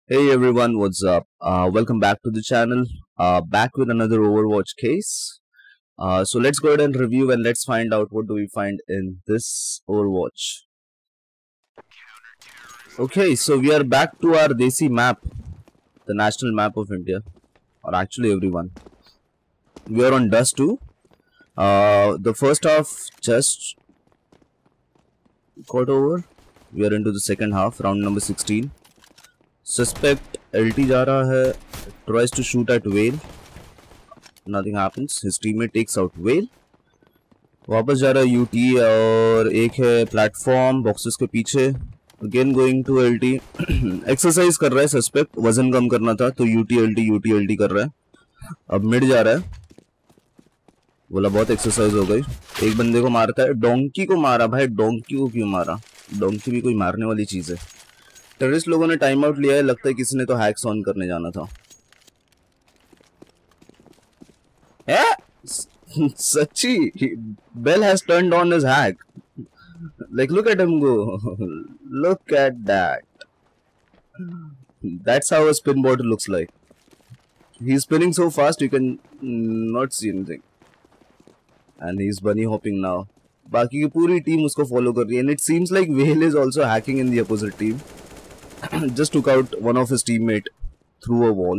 Hey everyone, what's up? Welcome back to the channel. Back with another Overwatch case. So let's go ahead and review and let's find out what do we find in this Overwatch. Okay, so we are back to our Desi map, the national map of India, or actually everyone. We are on Dust 2. The first half just got over. We are into the second half, round number 16. Suspect LT जा रहा है, tries to shoot at Whale. Nothing happens. His teammate takes out Whale. वापस जा रहा है UT और एक है प्लेटफॉर्म बॉक्सेस के पीछे. Again going to LT. Exercise कर रहा है सस्पेक्ट. वजन कम करना था तो यूटी एलटी कर रहा है. अब मिड जा रहा है. बोला बहुत एक्सरसाइज हो गई. एक बंदे को मारता है. डोंकी को मारा भाई. डोंकी को क्यों मारा? डोंकी भी कोई मारने वाली चीज है. टेररिस्ट लोगों ने टाइम आउट लिया है. लगता है किसी ने तो हैक्स ऑन करने जाना था. Sachi, Bell has turned on his hack. Like, look at him go. Look at that. That's how a spin bottle looks like. He's spinning so fast you can not see anything. And he's bunny hopping now. बाकी की पूरी team उसको follow कर रही है. And it seems like Whale is also hacking in the opposite team. Just took out one of his teammate through a wall.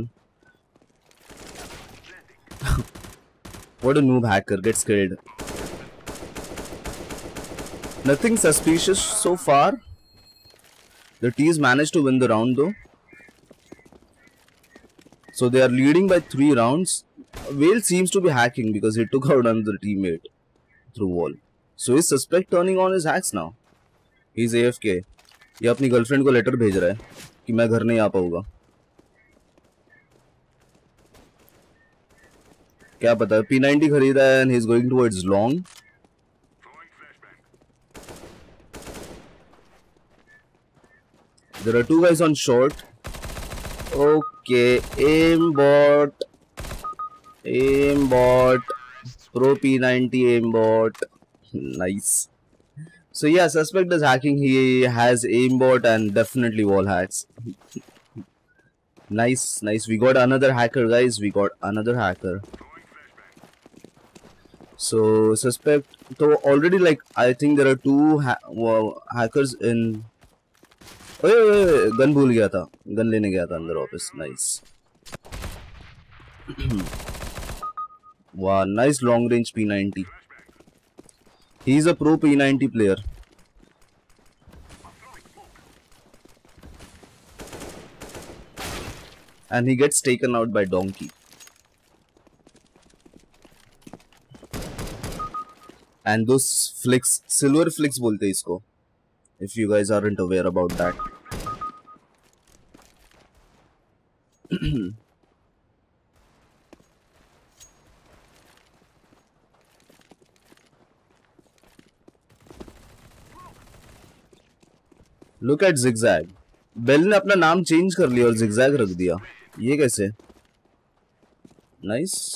What a noob hacker, gets scared. Nothing suspicious so far. The T's managed to win the round though. So they are leading by 3 rounds. Whale seems to be hacking because he took out another teammate through wall. So is suspect turning on his hacks now? He's AFK. ये अपनी girlfriend को letter भेज रहा है कि मैं घर नहीं आ पाऊंगा. क्या पता. P90 खरीदा है and he's going towards long. There are 2 guys on short. Okay, aimbot. Pro P90 aimbot. Nice. So yeah, suspect is hacking. He has aimbot and definitely wall hacks. Nice. We got another hacker, guys. We got another hacker. So suspect. So already, like, I think there are 2 hackers in. Gun भूल गया था. Gun लेने गया था अंदर office. Nice. वाह, nice long range P90. He is a pro P90 player. And he gets taken out by Donkey. And those flicks, silver flicks बोलते हैं इसको. If you guys aren't aware about that. Look at Zigzag. Bell ने अपना नाम change कर लिया और Zigzag रख दिया. ये कैसे? Nice.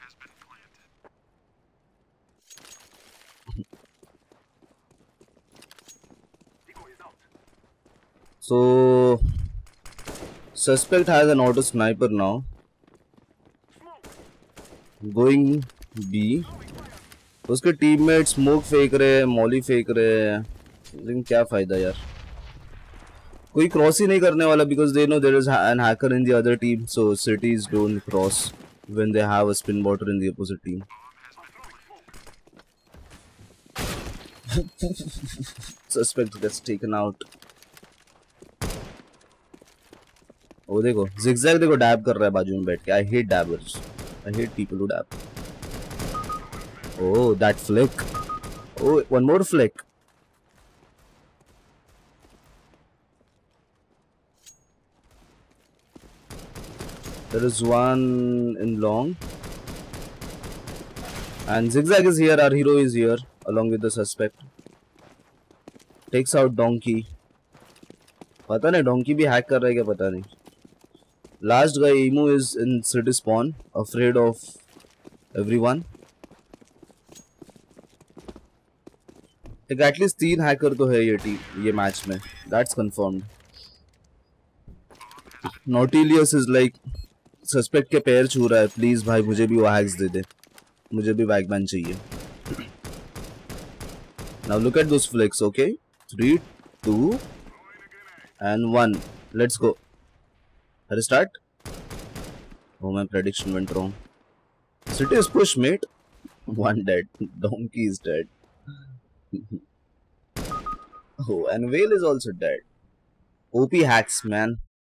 So suspect has an auto sniper now. Going B. उसके टीममेट स्मोक फेंक रहे हैं, मॉली फेंक रहे हैं. लेकिन क्या फायदा यार. कोई क्रॉस ही नहीं करने वाला because they know there is an hacker in the other team. So cities don't cross when they have a spin botter in the opposite team. Suspect gets taken out. वो देखो Zigzag देखो dab कर रहा है बाजू में बैठ के. I hate dabbers. I hate people who dab. Oh, that flick. Oh, one more flick. There is one in long. And Zigzag is here. Our hero is here along with the suspect. Takes out Donkey. पता नहीं Donkey भी hack कर रहा है क्या पता नहीं. Last guy Emu is in city spawn, afraid of everyone. Like at least 3 hacker तो है ये मैच में. That's confirmed. Nautilus is like suspect के पैर छू रहा है, प्लीज भाई मुझे भी वैग्स दे दे, मुझे भी वैगमैन चाहिए. Now look at those flicks, okay? 3, 2, and 1. Let's go. Restart. Oh, my prediction went wrong. City is push, mate. One dead. Donkey is dead. Oh, and Whale is also dead. OP hacks, man.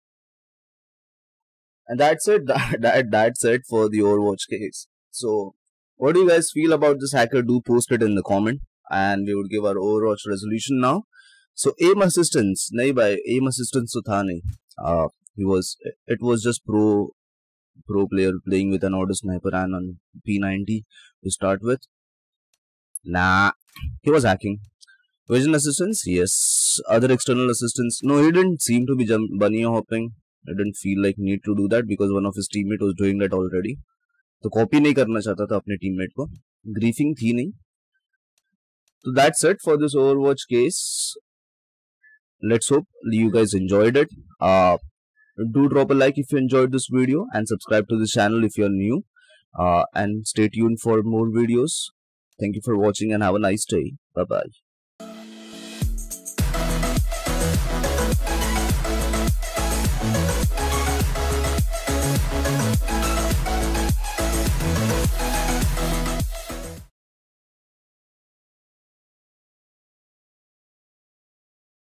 And that's it. That's it for the Overwatch case. So, what do you guys feel about this hacker? Do post it in the comment, and we would give our Overwatch resolution now. So, aim assistance, nahi bhai, aim assistance to tha nahi. It was just pro player playing with an auto sniper and on P90 to start with. Nah, he was hacking. Vision assistance, yes. Other external assistance, no, he didn't seem to be bunny hopping. I didn't feel like need to do that because one of his teammate was doing that already. तो copy नहीं करना चाहता था अपने teammate को, grieving थी नहीं. So that's it for this Overwatch case. Let's hope you guys enjoyed it. Do drop a like if you enjoyed this video and subscribe to the channel if you're new. And stay tuned for more videos. Thank you for watching and have a nice day. Bye bye.